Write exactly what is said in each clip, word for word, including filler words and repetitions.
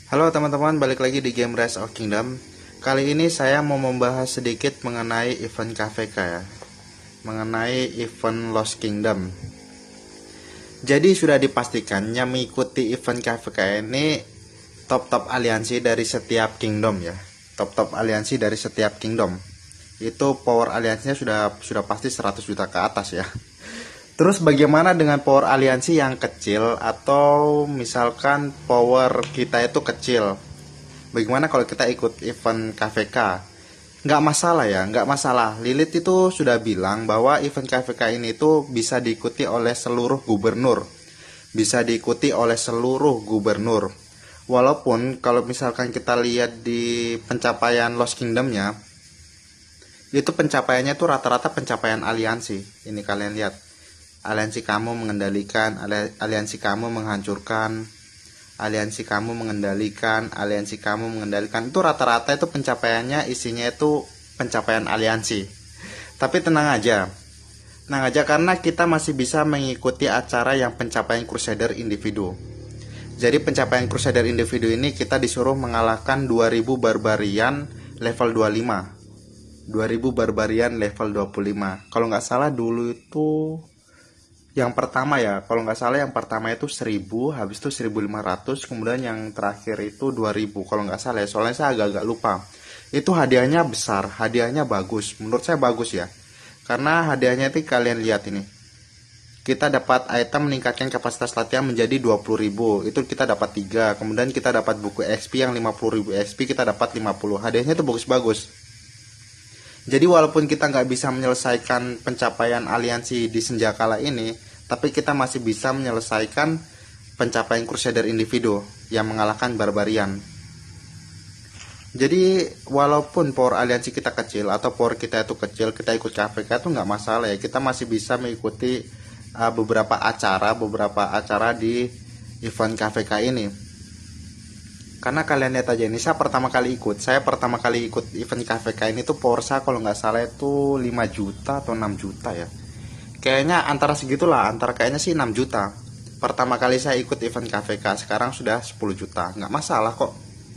Halo teman-teman, balik lagi di game Rise of Kingdom. Kali ini saya mau membahas sedikit mengenai event K V K ya, mengenai event Lost Kingdom. Jadi sudah dipastikan yang mengikuti event K V K ini top-top aliansi dari setiap kingdom ya, top-top aliansi dari setiap kingdom. Itu power aliansinya sudah sudah pasti seratus juta ke atas ya. Terus bagaimana dengan power aliansi yang kecil atau misalkan power kita itu kecil? Bagaimana kalau kita ikut event K V K? Nggak masalah ya, nggak masalah. Lilith itu sudah bilang bahwa event K V K ini itu bisa diikuti oleh seluruh gubernur. Bisa diikuti oleh seluruh gubernur. Walaupun kalau misalkan kita lihat di pencapaian Lost Kingdom-nya, itu pencapaiannya itu rata-rata pencapaian aliansi. Ini kalian lihat. Aliansi kamu mengendalikan, aliansi kamu menghancurkan, aliansi kamu mengendalikan, aliansi kamu mengendalikan. Itu rata-rata itu pencapaiannya isinya itu pencapaian aliansi. Tapi tenang aja. Tenang aja karena kita masih bisa mengikuti acara yang pencapaian Crusader individu. Jadi pencapaian Crusader individu ini kita disuruh mengalahkan dua ribu barbarian level dua puluh lima. dua ribu barbarian level dua puluh lima. Kalau nggak salah dulu itu yang pertama ya, kalau nggak salah yang pertama itu seribu, habis itu seribu lima ratus, kemudian yang terakhir itu dua ribu kalau nggak salah ya, soalnya saya agak-agak lupa. Itu hadiahnya besar, hadiahnya bagus, menurut saya bagus ya, karena hadiahnya itu kalian lihat ini, kita dapat item meningkatkan kapasitas latihan menjadi dua puluh ribu, itu kita dapat tiga, kemudian kita dapat buku X P yang lima puluh ribu X P, kita dapat lima puluh, hadiahnya itu bagus-bagus. Jadi walaupun kita nggak bisa menyelesaikan pencapaian aliansi di Senjakala ini, tapi kita masih bisa menyelesaikan pencapaian Crusader individu yang mengalahkan barbarian. Jadi walaupun power aliansi kita kecil atau power kita itu kecil, kita ikut K V K itu nggak masalah ya. Kita masih bisa mengikuti uh, beberapa acara, beberapa acara di event K V K ini. Karena kalian lihat aja ini, saya pertama kali ikut Saya pertama kali ikut event K V K ini tuh power saya kalau nggak salah itu lima juta atau enam juta ya. Kayaknya antara segitulah, antara kayaknya sih enam juta. Pertama kali saya ikut event K V K, sekarang sudah sepuluh juta. Nggak masalah kok.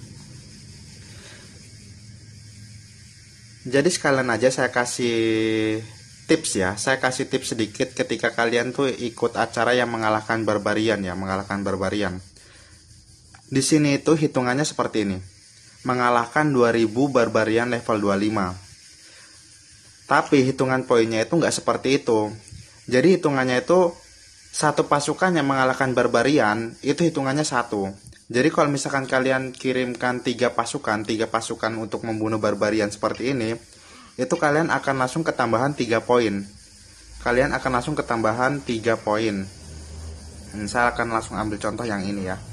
Jadi sekalian aja saya kasih tips ya. Saya kasih tips sedikit ketika kalian tuh ikut acara yang mengalahkan barbarian ya, mengalahkan barbarian. Di sini itu hitungannya seperti ini. Mengalahkan dua ribu barbarian level dua puluh lima. Tapi hitungan poinnya itu nggak seperti itu. Jadi hitungannya itu satu pasukan yang mengalahkan barbarian itu hitungannya satu. Jadi kalau misalkan kalian kirimkan tiga pasukan, tiga pasukan untuk membunuh barbarian seperti ini, itu kalian akan langsung ketambahan tiga poin. Kalian akan langsung ketambahan tiga poin. Dan saya akan langsung ambil contoh yang ini ya.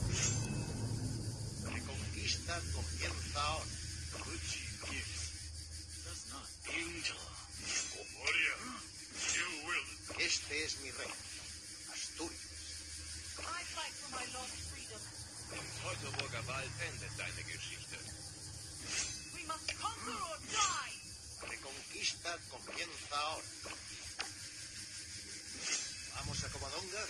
Este es mi rey, Asturias. I fight for my lost freedom. Im Teutoburger Wald endet deine Geschichte. We must conquer or die. Reconquista comienza ahora. Vamos a Covadonga.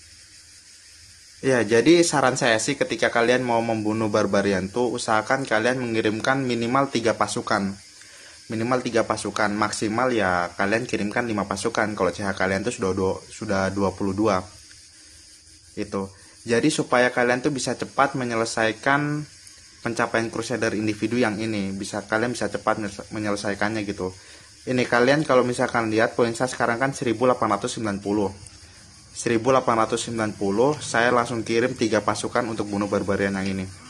Ya, jadi saran saya sih ketika kalian mau membunuh barbarian tuh usahakan kalian mengirimkan minimal tiga pasukan. Minimal tiga pasukan, maksimal ya kalian kirimkan lima pasukan kalau C H kalian tuh sudah do, sudah dua puluh dua. Itu. Jadi supaya kalian tuh bisa cepat menyelesaikan pencapaian Crusader individu yang ini, bisa kalian bisa cepat menyelesaikannya gitu. Ini kalian kalau misalkan lihat poin saya sekarang kan seribu delapan ratus sembilan puluh. seribu delapan ratus sembilan puluh, saya langsung kirim tiga pasukan untuk bunuh barbarian yang ini.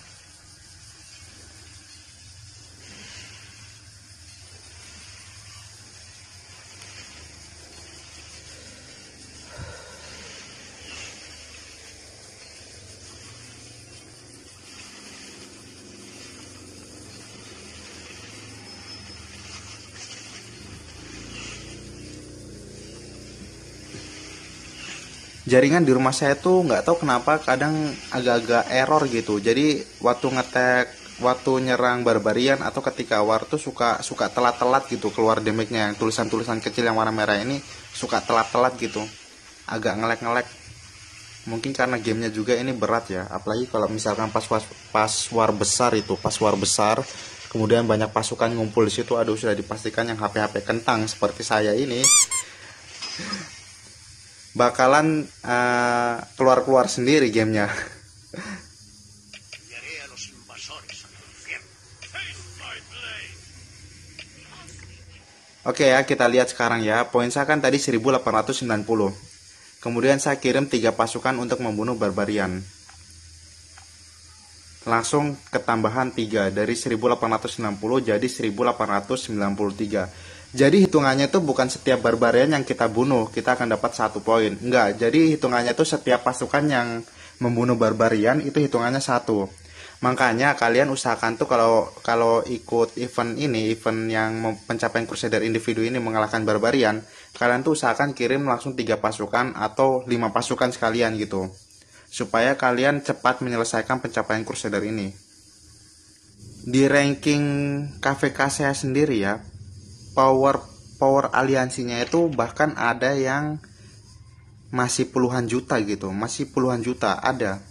Jaringan di rumah saya tuh nggak tahu kenapa kadang agak-agak error gitu. Jadi waktu ngetek, waktu nyerang barbarian atau ketika war tuh suka suka telat-telat gitu keluar damage-nya. Tulisan-tulisan kecil yang warna merah ini suka telat-telat gitu. Agak ngelek-ngelek. Mungkin karena gamenya juga ini berat ya, apalagi kalau misalkan pas pas, pas war besar itu, pas war besar, kemudian banyak pasukan ngumpul di situ, aduh sudah dipastikan yang H P H P kentang seperti saya ini bakalan uh, keluar-keluar sendiri gamenya. Enviaré a los invasores al infierno. Oke ya, kita lihat sekarang ya. Poin saya kan tadi seribu delapan ratus sembilan puluh. Kemudian saya kirim tiga pasukan untuk membunuh barbarian. Langsung ketambahan tiga, dari seribu delapan ratus sembilan puluh jadi seribu delapan ratus sembilan puluh tiga. Jadi hitungannya itu bukan setiap barbarian yang kita bunuh kita akan dapat satu poin. Enggak, jadi hitungannya itu setiap pasukan yang membunuh barbarian itu hitungannya satu. Makanya kalian usahakan tuh kalau kalau ikut event ini, event yang pencapaian Crusader individu ini mengalahkan barbarian, kalian tuh usahakan kirim langsung tiga pasukan atau lima pasukan sekalian gitu. Supaya kalian cepat menyelesaikan pencapaian Crusader ini. Di ranking K V K saya sendiri ya, power power aliansinya itu bahkan ada yang masih puluhan juta gitu, masih puluhan juta ada.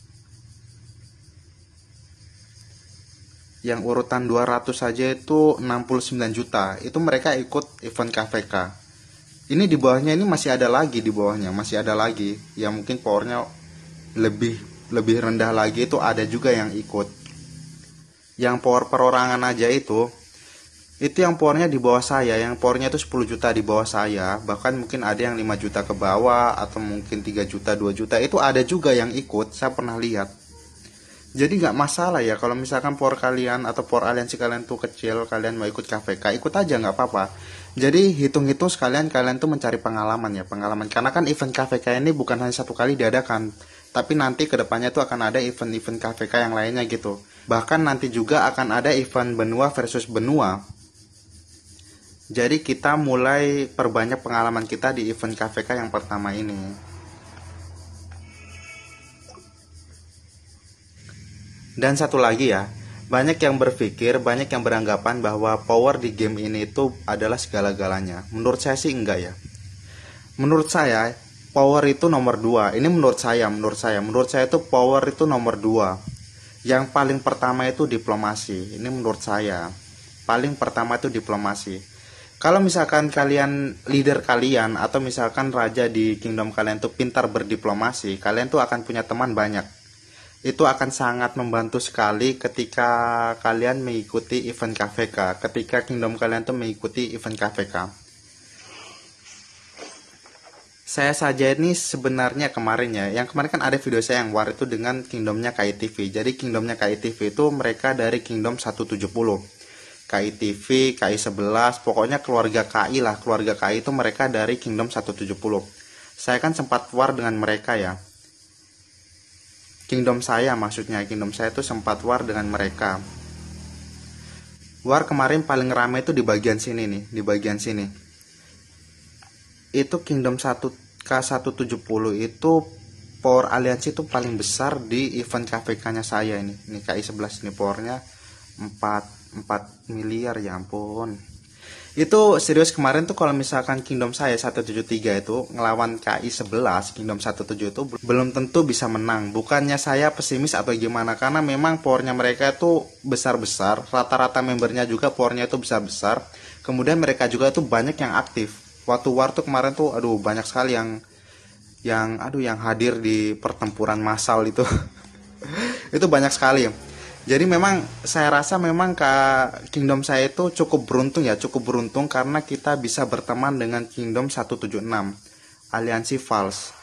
Yang urutan dua ratus saja itu enam puluh sembilan juta. Itu mereka ikut event K V K. Ini di bawahnya ini masih ada lagi, di bawahnya masih ada lagi yang mungkin powernya lebih lebih rendah lagi, itu ada juga yang ikut. Yang power perorangan aja itu itu yang powernya di bawah saya, yang powernya itu sepuluh juta di bawah saya, bahkan mungkin ada yang lima juta ke bawah atau mungkin tiga juta, dua juta, itu ada juga yang ikut, saya pernah lihat. Jadi nggak masalah ya kalau misalkan power kalian atau power aliansi kalian tuh kecil, kalian mau ikut K V K, ikut aja nggak apa-apa. Jadi hitung-hitung sekalian kalian tuh mencari pengalaman ya, pengalaman, karena kan event K V K ini bukan hanya satu kali diadakan, tapi nanti kedepannya tuh akan ada event-event K V K yang lainnya gitu. Bahkan nanti juga akan ada event benua versus benua. Jadi kita mulai perbanyak pengalaman kita di event K V K yang pertama ini. Dan satu lagi ya, banyak yang berpikir, banyak yang beranggapan bahwa power di game ini itu adalah segala-galanya. Menurut saya sih enggak ya. Menurut saya power itu nomor dua. Ini menurut saya, menurut saya, menurut saya itu power itu nomor dua. Yang paling pertama itu diplomasi. Ini menurut saya. Paling pertama itu diplomasi. Kalau misalkan kalian, leader kalian, atau misalkan raja di kingdom kalian tuh pintar berdiplomasi, kalian tuh akan punya teman banyak. Itu akan sangat membantu sekali ketika kalian mengikuti event K V K, ketika kingdom kalian tuh mengikuti event K V K. Saya saja ini sebenarnya kemarin ya, yang kemarin kan ada video saya yang war itu dengan kingdomnya K I T V. Jadi kingdomnya K I T V itu mereka dari kingdom seratus tujuh puluh. K I T V, K I sebelas, pokoknya keluarga K I lah, keluarga K I itu mereka dari kingdom seratus tujuh puluh. Saya kan sempat war dengan mereka ya. Kingdom saya maksudnya, kingdom saya itu sempat war dengan mereka. War kemarin paling ramai itu di bagian sini nih, di bagian sini. Itu kingdom satu K seratus tujuh puluh itu power aliansi itu paling besar di event K V K-nya saya ini. Ini K I sebelas ini powernya empat miliar, ya ampun. Itu serius kemarin tuh kalau misalkan kingdom saya seratus tujuh puluh tiga itu ngelawan K I sebelas, kingdom seratus tujuh itu belum tentu bisa menang. Bukannya saya pesimis atau gimana, karena memang powernya mereka itu besar-besar, rata-rata membernya juga powernya itu besar-besar. Kemudian mereka juga tuh banyak yang aktif. Waktu war tuh kemarin tuh aduh banyak sekali yang yang aduh yang hadir di pertempuran massal itu. Itu banyak sekali. Jadi memang saya rasa memang ke kingdom saya itu cukup beruntung ya, cukup beruntung karena kita bisa berteman dengan kingdom seratus tujuh puluh enam, aliansi Vals.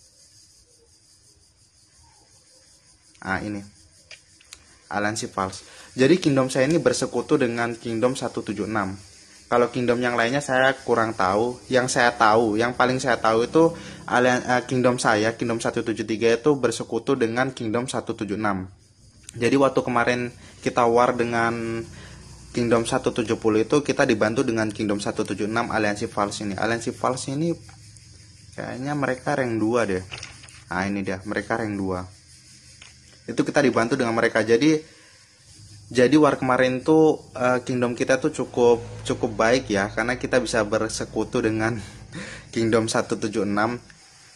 Ah ini, aliansi Vals. Jadi kingdom saya ini bersekutu dengan kingdom seratus tujuh puluh enam. Kalau kingdom yang lainnya saya kurang tahu. Yang saya tahu, yang paling saya tahu itu alian, uh, kingdom saya, kingdom seratus tujuh puluh tiga itu bersekutu dengan kingdom seratus tujuh puluh enam. Jadi waktu kemarin kita war dengan kingdom seratus tujuh puluh itu kita dibantu dengan kingdom seratus tujuh puluh enam aliansi Vals ini. Aliansi Vals ini kayaknya mereka rank dua deh. Nah ini dia, mereka rank dua. Itu kita dibantu dengan mereka. Jadi jadi war kemarin tuh uh, kingdom kita tuh cukup cukup baik ya, karena kita bisa bersekutu dengan kingdom seratus tujuh puluh enam.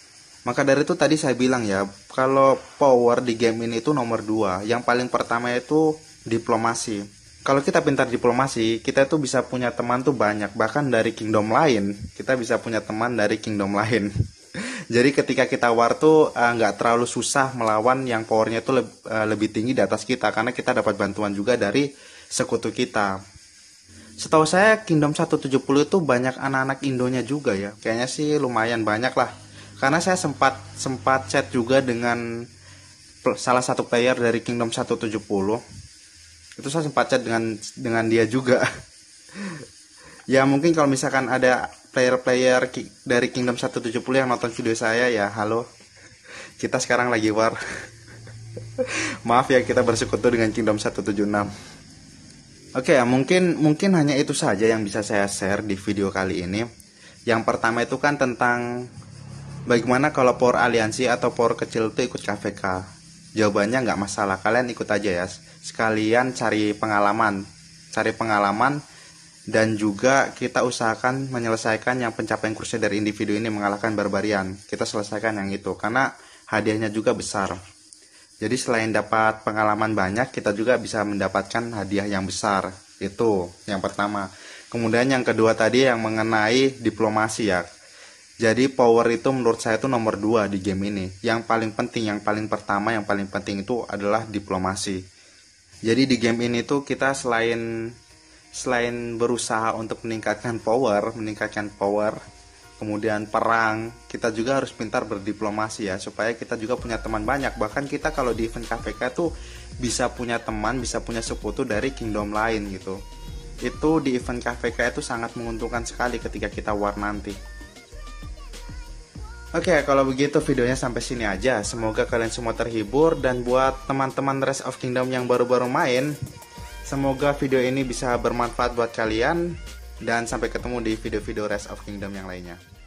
Maka dari itu tadi saya bilang ya, kalau power di game ini itu nomor dua. Yang paling pertama itu diplomasi. Kalau kita pintar diplomasi, kita itu bisa punya teman tuh banyak. Bahkan dari kingdom lain, kita bisa punya teman dari kingdom lain. Jadi ketika kita war tuh nggak uh, terlalu susah melawan yang powernya tuh le- uh, lebih tinggi di atas kita. Karena kita dapat bantuan juga dari sekutu kita. Setahu saya Kingdom seratus tujuh puluh itu banyak anak-anak Indonya juga ya. Kayaknya sih lumayan banyak lah. Karena saya sempat sempat chat juga dengan salah satu player dari Kingdom seratus tujuh puluh. Itu saya sempat chat dengan dengan dia juga. Ya mungkin kalau misalkan ada player-player dari Kingdom seratus tujuh puluh yang nonton video saya, ya halo. Kita sekarang lagi war. Maaf ya, kita bersekutu dengan Kingdom seratus tujuh puluh enam. Oke ya, mungkin mungkin hanya itu saja yang bisa saya share di video kali ini. Yang pertama itu kan tentang bagaimana kalau power aliansi atau power kecil itu ikut K V K. Jawabannya nggak masalah, kalian ikut aja ya. Sekalian cari pengalaman, cari pengalaman dan juga kita usahakan menyelesaikan yang pencapaian Crusader individu ini mengalahkan Barbarian. Kita selesaikan yang itu karena hadiahnya juga besar. Jadi selain dapat pengalaman banyak, kita juga bisa mendapatkan hadiah yang besar. Itu yang pertama. Kemudian yang kedua tadi yang mengenai diplomasi ya. Jadi power itu menurut saya itu nomor dua di game ini. Yang paling penting, yang paling pertama, yang paling penting itu adalah diplomasi. Jadi di game ini tuh kita selain selain berusaha untuk meningkatkan power, meningkatkan power, kemudian perang, kita juga harus pintar berdiplomasi ya, supaya kita juga punya teman banyak. Bahkan kita kalau di event K V K tuh bisa punya teman, bisa punya sekutu dari kingdom lain gitu. Itu di event K V K itu sangat menguntungkan sekali ketika kita war nanti. Oke, kalau begitu videonya sampai sini aja. Semoga kalian semua terhibur, dan buat teman-teman Rise of Kingdom yang baru-baru main, semoga video ini bisa bermanfaat buat kalian, dan sampai ketemu di video-video Rise of Kingdom yang lainnya.